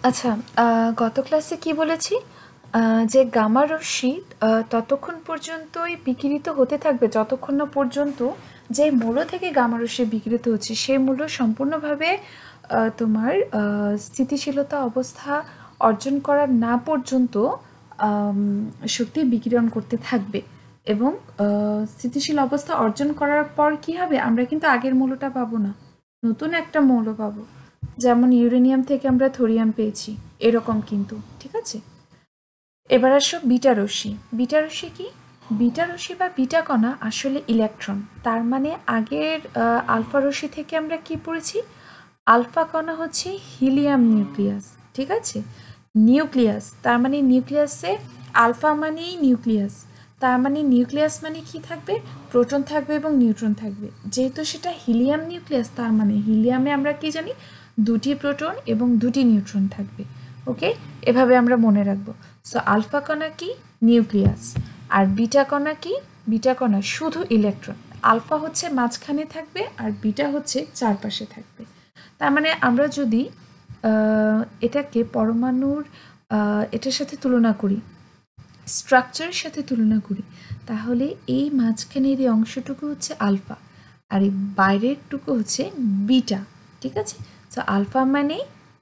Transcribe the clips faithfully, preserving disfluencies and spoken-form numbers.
আচ্ছা, গত ক্লাসে কি বলেছি যে গামা রশ্মি ততক্ষণ পর্যন্তই বিকিরিত হতে থাকবে যতক্ষণ না পর্যন্ত যে মূল থেকে গামা রশ্মি বিকিরিত হচ্ছে সেই মূল সম্পূর্ণভাবে তোমার স্থিতিশীলতা অবস্থা অর্জন করার না পর্যন্ত শক্তি বিকিরণ করতে থাকবে এবং স্থিতিশীল অবস্থা অর্জন করার পর কি হবে, আমরা কিন্তু আগের মৌলটা পাবো না, নতুন একটা মৌল পাবো, যেমন ইউরেনিয়াম থেকে আমরা থোরিয়াম পেয়েছি, এরকম কিন্তু। ঠিক আছে, এবার আসো বিটা রশ্মি। বিটা রশ্মি কি? বিটা রশ্মি বা বিটা কণা আসলে ইলেকট্রন। তার মানে আগের আলফা রশ্মি থেকে আমরা কি পড়েছি? আলফা কণা হচ্ছে হিলিয়াম নিউক্লিয়াস। ঠিক আছে, নিউক্লিয়াস তার মানে নিউক্লিয়াসে আলফা মানেই নিউক্লিয়াস, তার মানে নিউক্লিয়াস মানে কি থাকবে? প্রোটন থাকবে এবং নিউট্রন থাকবে। যেহেতু সেটা হিলিয়াম নিউক্লিয়াস, তার মানে হিলিয়ামে আমরা কি জানি? দুটি প্রোটন এবং দুটি নিউট্রন থাকবে। ওকে, এভাবে আমরা মনে রাখবো। সো আলফা কণা কি? নিউক্লিয়াস। আর বিটা কণা কি? বিটা কণা শুধু ইলেকট্রন। আলফা হচ্ছে মাঝখানে থাকবে আর বিটা হচ্ছে চারপাশে থাকবে। তার মানে আমরা যদি এটাকে পরমাণুর এটার সাথে তুলনা করি, স্ট্রাকচারের সাথে তুলনা করি, তাহলে এই মাঝখানের এই অংশটুকু হচ্ছে আলফা আর এই বাইরের টুকু হচ্ছে বিটা। ঠিক আছে, তো আলফা মানে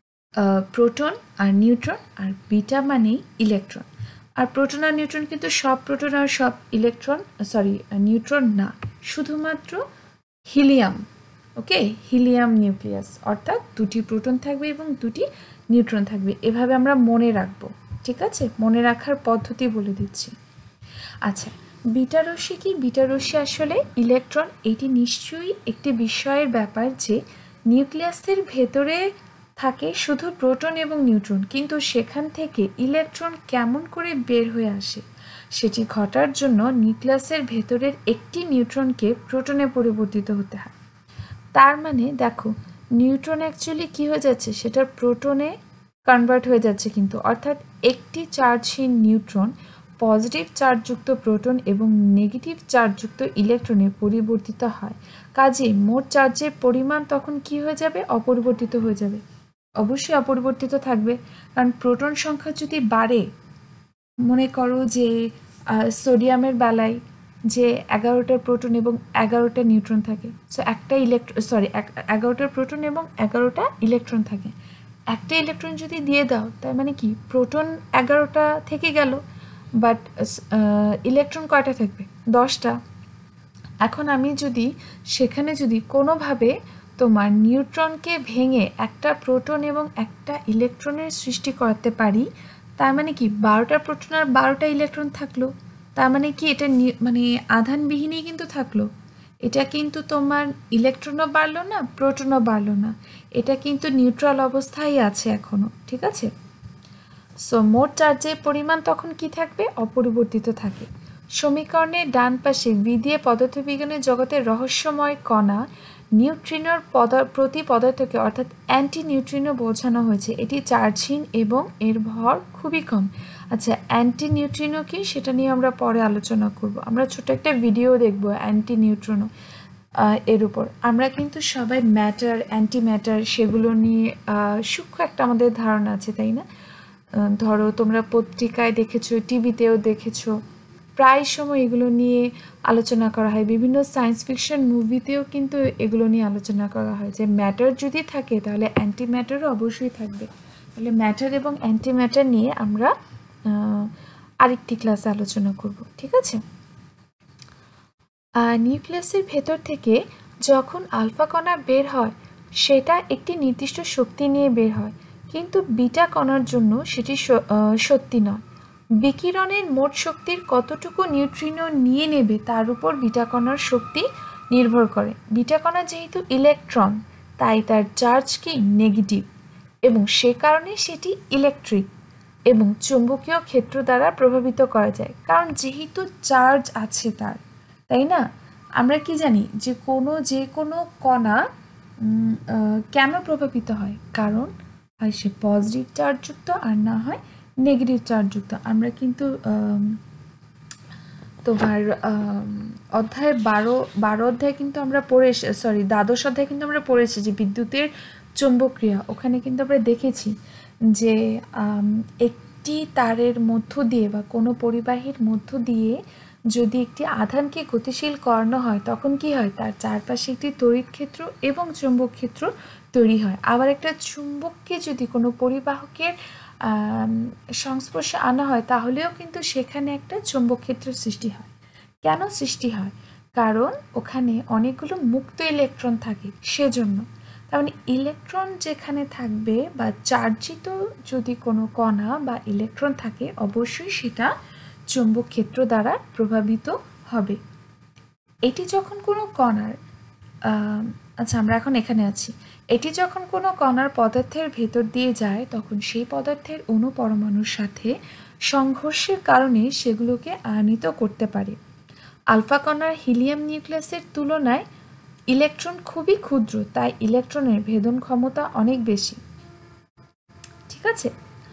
প্রোটন আর নিউট্রন আর বিটা মানেই ইলেকট্রন। আর প্রোটন আর নিউট্রন কিন্তু সব প্রোটন আর সব ইলেকট্রন সরি নিউট্রন না, শুধুমাত্র হিলিয়াম। ওকে, হিলিয়াম নিউক্লিয়াস, অর্থাৎ দুটি প্রোটন থাকবে এবং দুটি নিউট্রন থাকবে। এভাবে আমরা মনে রাখবো। ঠিক আছে, মনে রাখার পদ্ধতি বলে দিচ্ছি। আচ্ছা, বিটা রশ্মি কি? বিটা রশ্মি আসলে ইলেকট্রন। এটি নিশ্চয়ই একটি বিষয়ের ব্যাপার যে নিউক্লিয়াসের ভেতরে থাকে শুধু প্রোটন এবং নিউট্রন, কিন্তু সেখান থেকে ইলেকট্রন কেমন করে বের হয়ে আসে সেটি ঘটার জন্য নিউক্লিয়াসের ভেতরের একটি নিউট্রনকে প্রোটনে পরিবর্তিত হতে হয়। তার মানে দেখো, নিউট্রন অ্যাকচুয়ালি কি হয়ে যাচ্ছে? সেটার প্রোটনে কনভার্ট হয়ে যাচ্ছে কিন্তু, অর্থাৎ একটি চার্জহীন নিউট্রন পজিটিভ চার্জযুক্ত প্রোটন এবং নেগেটিভ চার্জযুক্ত ইলেকট্রনে পরিবর্তিত হয়। কাজেই মোট চার্জের পরিমাণ তখন কি হয়ে যাবে? অপরিবর্তিত হয়ে যাবে। অবশ্যই অপরিবর্তিত থাকবে, কারণ প্রোটন সংখ্যা যদি বাড়ে, মনে করো যে সোডিয়ামের বেলায় যে এগারোটা প্রোটন এবং এগারোটা নিউট্রন থাকে, সো একটা ইলেকট্রন সরি এগারোটা প্রোটন এবং এগারোটা ইলেকট্রন থাকে। একটা ইলেকট্রন যদি দিয়ে দাও, তার মানে কি? প্রোটন এগারোটা থেকে গেল, বাট ইলেকট্রন কয়টা থাকবে? দশটা। এখন আমি যদি সেখানে যদি কোনোভাবে তোমার নিউট্রনকে ভেঙে একটা প্রোটন এবং একটা ইলেকট্রনের সৃষ্টি করাতে পারি, তার মানে কি? বারোটা প্রোটন আর বারোটা ইলেকট্রন থাকলো। তার মানে কি? এটা মানে আধানবিহীনই কিন্তু থাকলো। এটা কিন্তু তোমার ইলেকট্রনও বাড়লো না, প্রোটনও বাড়লো না, এটা কিন্তু নিউট্রাল অবস্থায় আছে এখনো। ঠিক আছে, সো মোট চার্জের পরিমাণ তখন কি থাকবে? অপরিবর্তিত থাকে। সমীকরণের ডান পাশে ভি দিয়ে পদার্থবিজ্ঞানের জগতের রহস্যময় কণা নিউট্রিনোর প্রতি পদার্থকে অর্থাৎ অ্যান্টি নিউট্রিনো বোঝানো হয়েছে। এটি চার্জহীন এবং এর ভর খুবই কম। আচ্ছা, অ্যান্টি নিউট্রিনো কি? সেটা নিয়ে আমরা পরে আলোচনা করব। আমরা ছোট একটা ভিডিও দেখব অ্যান্টি নিউট্রিনো এর উপর। আমরা কিন্তু সবাই ম্যাটার, অ্যান্টি ম্যাটার সেগুলো নিয়ে সূক্ষ্ম একটা আমাদের ধারণা আছে, তাই না? ধরো তোমরা পত্রিকায় দেখেছো, টিভিতেও দেখেছো, প্রায় সময় এগুলো নিয়ে আলোচনা করা হয়। বিভিন্ন সায়েন্স ফিকশন মুভিতেও কিন্তু এগুলো নিয়ে আলোচনা করা হয় যে ম্যাটার যদি থাকে তাহলে অ্যান্টি ম্যাটারও অবশ্যই থাকবে। তাহলে ম্যাটার এবং অ্যান্টি ম্যাটার নিয়ে আমরা আরেকটি ক্লাসে আলোচনা করব। ঠিক আছে, নিউক্লিয়াসের ভেতর থেকে যখন আলফা কণা বের হয় সেটা একটি নির্দিষ্ট শক্তি নিয়ে বের হয়, কিন্তু বিটা কণার জন্য সেটি সত্যি নয়। বিকিরণের মোট শক্তির কতটুকু নিউট্রিনো নিয়ে নেবে তার উপর বিটা কণার শক্তি নির্ভর করে। বিটা কণা যেহেতু ইলেকট্রন, তাই তার চার্জ কি? নেগেটিভ, এবং সে কারণে সেটি ইলেকট্রিক এবং চুম্বকীয় ক্ষেত্র দ্বারা প্রভাবিত করা যায়, কারণ যেহেতু চার্জ আছে তার, তাই না? আমরা কি জানি যে কোনো যে কোনো কণা কেন প্রভাবিত হয়? কারণ হয় সে পজিটিভ চার্জযুক্ত আর না হয় নেগেটিভ চার্জযুক্ত। আমরা কিন্তু তোমার অধ্যায় বারো বারো অধ্যায় কিন্তু আমরা পড়ে সরি দ্বাদশ অধ্যায় কিন্তু আমরা পড়েছি যে বিদ্যুতের চৌম্বক ক্রিয়া, ওখানে কিন্তু আমরা দেখেছি যে একটি তারের মধ্য দিয়ে বা কোনো পরিবাহীর মধ্য দিয়ে যদি একটি আধানকে গতিশীল করানো হয় তখন কি হয়, তার চারপাশে একটি তড়িৎ ক্ষেত্র এবং চৌম্বক ক্ষেত্র তৈরি হয়। আবার একটা চুম্বককে যদি কোনো পরিবাহকের সংস্পর্শে আনা হয় তাহলেও কিন্তু সেখানে একটা চৌম্বক ক্ষেত্র সৃষ্টি হয়। কেন সৃষ্টি হয়? কারণ ওখানে অনেকগুলো মুক্ত ইলেকট্রন থাকে, সেজন্য। তার মানে ইলেকট্রন যেখানে থাকবে বা চার্জিত যদি কোনো কণা বা ইলেকট্রন থাকে অবশ্যই সেটা চৌম্বক ক্ষেত্র দ্বারা প্রভাবিত হবে। এটি যখন কোনো কণার আচ্ছা আমরা এখন এখানে আছি এটি যখন কোনো কণার পদার্থের ভেতর দিয়ে যায় তখন সেই পদার্থের অণু পরমাণুর সাথে সংঘর্ষের কারণে সেগুলোকে আয়নিত করতে পারে। আলফা কণার হিলিয়াম নিউক্লিয়াসের তুলনায় ইলেকট্রন খুবই ক্ষুদ্র, তাই ইলেকট্রনের ভেদন ক্ষমতা অনেক বেশি। ঠিক আছে,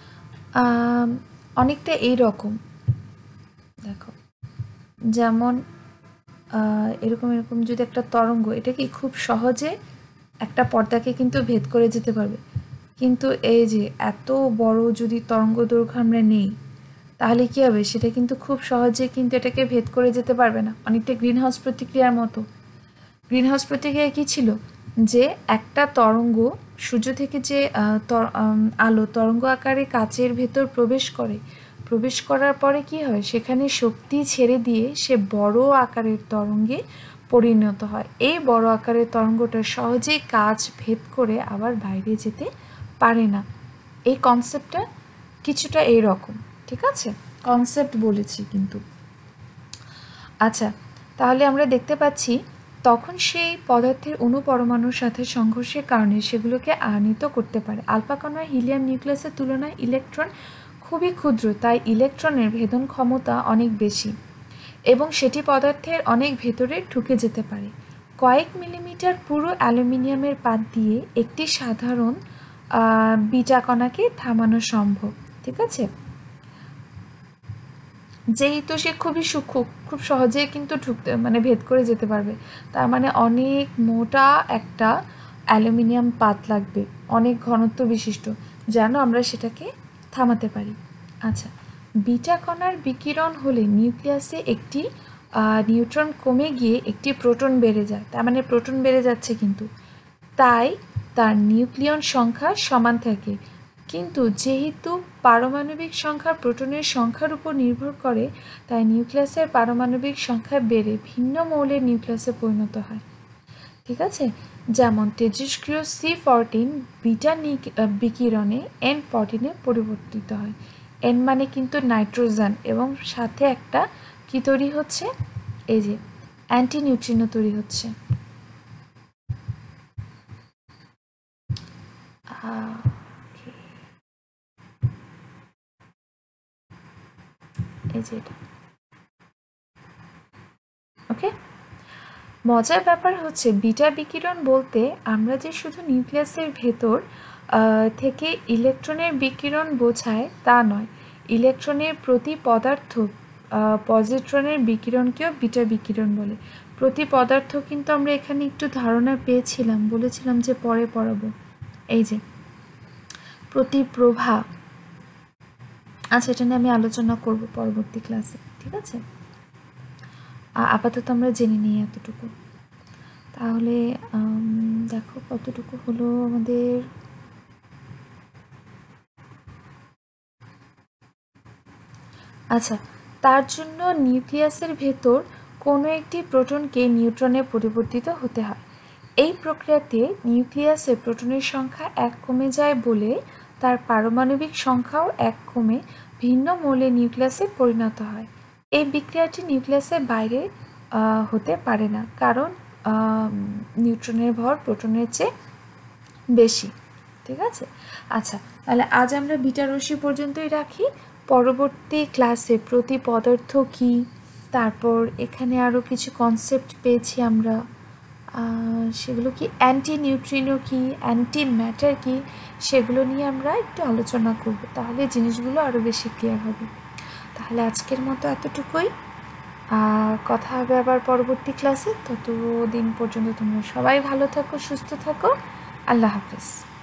অনেকটা এই রকম দেখো, যেমন এরকম এরকম যদি একটা তরঙ্গ, এটা কি খুব সহজে একটা পর্দাকে কিন্তু ভেদ করে যেতে পারবে, কিন্তু এই যে এত বড় যদি তরঙ্গ দৈর্ঘ্য আমরা নেই তাহলে কি হবে, সেটা কিন্তু খুব সহজে কিন্তু এটাকে ভেদ করে যেতে পারবে না। অনেকটা গ্রিন হাউস প্রতিক্রিয়ার মতো। গ্রিন হাউস প্রতিক্রিয়া কী ছিল, যে একটা তরঙ্গ সূর্য থেকে যে আলো তরঙ্গ আকারে কাচের ভেতর প্রবেশ করে, প্রবেশ করার পরে কি হয়, সেখানে শক্তি ছেড়ে দিয়ে সে বড় আকারের তরঙ্গে পরিণত হয়। এই বড় আকারের তরঙ্গটা সহজেই কাচ ভেদ করে আবার বাইরে যেতে পারে না। এই কনসেপ্টটা কিছুটা এই রকম। ঠিক আছে, কনসেপ্ট বলেছি কিন্তু। আচ্ছা, তাহলে আমরা দেখতে পাচ্ছি তখন সেই পদার্থের অণু পরমাণুর সাথে সংঘর্ষের কারণে সেগুলোকে আয়নিত করতে পারে। আলফা কণার হিলিয়াম নিউক্লিয়াসের তুলনায় ইলেকট্রন খুবই ক্ষুদ্র, তাই ইলেকট্রনের ভেদন ক্ষমতা অনেক বেশি এবং সেটি পদার্থের অনেক ভেতরে ঢুকে যেতে পারে। কয়েক মিলিমিটার পুরো অ্যালুমিনিয়ামের পাত দিয়ে একটি সাধারণ বিটা কণাকে থামানো সম্ভব। ঠিক আছে, যেহেতু সে খুবই সূক্ষ্ম, খুব সহজে কিন্তু ঢুকতে মানে ভেদ করে যেতে পারবে, তার মানে অনেক মোটা একটা অ্যালুমিনিয়াম পাত লাগবে, অনেক ঘনত্ব বিশিষ্ট, যেন আমরা সেটাকে থামাতে পারি। আচ্ছা, বিটা কণার বিকিরণ হলে নিউক্লিয়াসে একটি নিউট্রন কমে গিয়ে একটি প্রোটন বেড়ে যায়, তার মানে প্রোটন বেড়ে যাচ্ছে কিন্তু, তাই তার নিউক্লিয়ন সংখ্যা সমান থাকে। কিন্তু যেহেতু পারমাণবিক সংখ্যা প্রোটনের সংখ্যার উপর নির্ভর করে, তাই নিউক্লিয়াসের পারমাণবিক সংখ্যা বেড়ে ভিন্ন মৌলের নিউক্লিয়াসে পরিণত হয়। ঠিক আছে, যেমন তেজস্ক্রিয় সি ফোরটিন বিটা বিকিরণে এন ফোরটিনে পরিবর্তিত হয়। এন মানে কিন্তু নাইট্রোজেন এবং সাথে একটা কি তৈরি হচ্ছে, এই যে অ্যান্টি নিউট্রিনো তৈরি হচ্ছে। এই যে এটা ওকে। মজার ব্যাপার হচ্ছে বিটা বিকিরণ বলতে আমরা যে শুধু নিউক্লিয়াসের ভেতর থেকে ইলেকট্রনের বিকিরণ বোঝায় তা নয়, ইলেকট্রনের প্রতি পদার্থ পজিট্রনের বিকিরণকেও বিটা বিকিরণ বলে। প্রতি পদার্থ কিন্তু আমরা এখানে একটু ধারণা পেয়েছিলাম, বলেছিলাম যে পরে পড়াবো। এই যে প্রতি প্রভা, আচ্ছা এটা নিয়ে আমি আলোচনা করব পরবর্তী ক্লাসে। ঠিক আছে, আপাতত আমরা জেনে নিই এতটুকু। তাহলে দেখো কতটুকু হলো আমাদের। আচ্ছা, তার জন্য নিউক্লিয়াসের ভেতর কোনো একটি প্রোটনকে নিউট্রনে পরিবর্তিত হতে হয়। এই প্রক্রিয়াতে নিউক্লিয়াসে প্রোটনের সংখ্যা এক কমে যায় বলে তার পারমাণবিক সংখ্যাও এক কমে ভিন্ন মৌলের নিউক্লিয়াসে পরিণত হয়। এই বিক্রিয়াটি নিউক্লিয়াসের বাইরে হতে পারে না, কারণ নিউট্রনের ভর প্রোটনের চেয়ে বেশি। ঠিক আছে, আচ্ছা তাহলে আজ আমরা বিটা রশ্মি পর্যন্তই রাখি। পরবর্তী ক্লাসে প্রতি পদার্থ কি, তারপর এখানে আরও কিছু কনসেপ্ট পেয়েছি আমরা, সেগুলো কি, অ্যান্টি নিউট্রিনো কি, অ্যান্টি ম্যাটার কি, সেগুলো নিয়ে আমরা একটু আলোচনা করব, তাহলে জিনিসগুলো আরও বেশি ক্লিয়ার হবে। তাহলে আজকের মতো এতটুকুই, কথা হবে আবার পরবর্তী ক্লাসে। ততদিন পর্যন্ত তোমরা সবাই ভালো থাকো, সুস্থ থাকো। আল্লাহ হাফেজ।